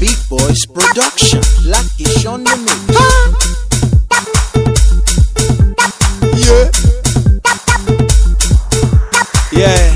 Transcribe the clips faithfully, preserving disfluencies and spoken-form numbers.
Big Boys Production. Lucky Sean the mix. Yeah. Yeah.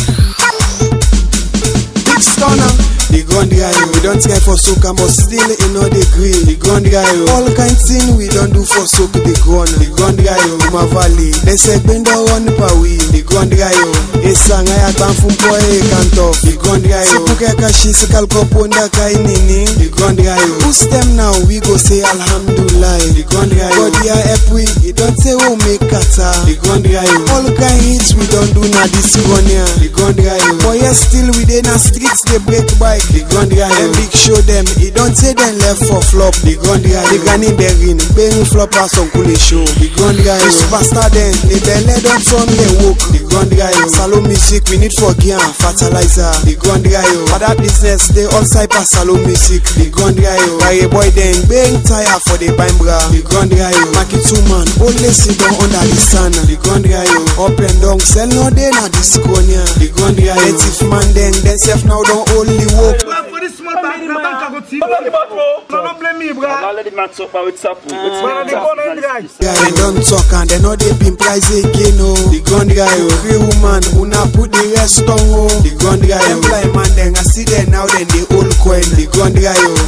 Big Stunner. The gun guy, we don't try for soca, but still in no degree. The gun guy, all kind thing we don't do for soca. The gun, the gun guy, my valley. They say bend down pa we. The gun guy, a song I had from boy can't talk. The gun guy, Sipuka kashi sekal kopunda kai nini. The gun guy, who's them now? We go say Alhamdulillah. The gun guy, God ya help we. He don't say we make kata. The gun guy, all kind hits we don't do na this gun ya. The gun guy, but yes still we dey na streets they break by. The gun guy, them big show them. He don't say them left for flop. The gun guy, the gun in Berlin, being flop as on cool show. The gun guy, the superstar then, the belly don't turn they walk. The gun guy, salon music we need for gear, fertilizer. The gun guy, for that business they all type of salon music. The gun guy, carry boy then being tired for the bambra. The gun guy, market two man, only sit down under the sun. The gun guy, up and down, sell no day na this corner. The gun guy, native man then, then self now don't only walk. For this small bag, the bank I go see. Don't blame me, bro. I'll let the man talk about what's up. They don't talk and they know they been price again, oh. The gun guy, free woman, who now put the rest on, oh. The gun guy, them blind man, then I see them now, then they all coin. The gun guy, oh.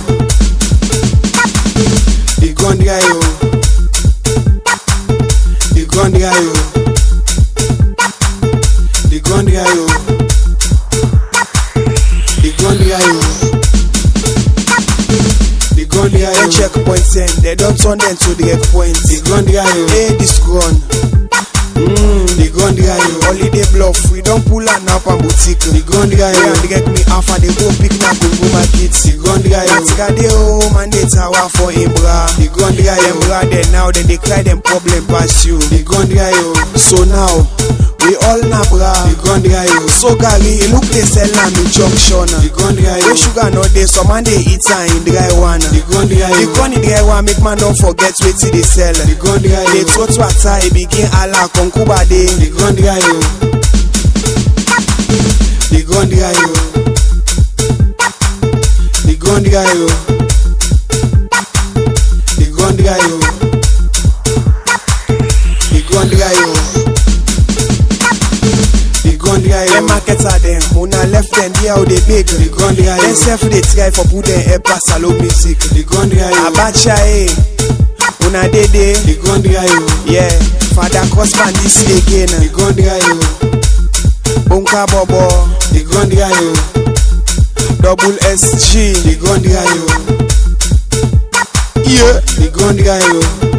The gun guy, oh. The gun guy, oh. The gun guy, oh. The gun guy, oh. The gun guy, oh. Checkpoints and they don't turn them to the egg points. The gun guy, oh. Hey, this gun. Mmm, the gun guy, oh. Holiday bluff, we don't pull out now from boutique. The gun guy, oh. And they get me alpha, they go pick up and go my kids. The gun guy, oh. That's got the home and they tower for him, bra. The gun guy, oh. Then now then they cry them problem past you. The gun guy, oh. So now we all na bra. The gun guy, oh. So Gary, look they sell am in junction. The gun guy, oh. Sugar no dey, some man they eat am in dry one. The gun guy, oh. The gun in dry one make man don't forget wetin they sell. The gun guy, they throw to ata, it begin ala konkuba dey. The gun guy, oh. The gun guy, oh. The gun guy, oh. The gun guy, oh. The gun guy, oh. Them markets are them, una left them here how they big. The gun guy, then self they try for put them air pass salon music. The gun guy, abacha eh, una de de. The gun guy, yeah, father crossman this again. The gun guy, bunka bobo. The gun guy, double S G. The gun guy, yeah, the gun guy.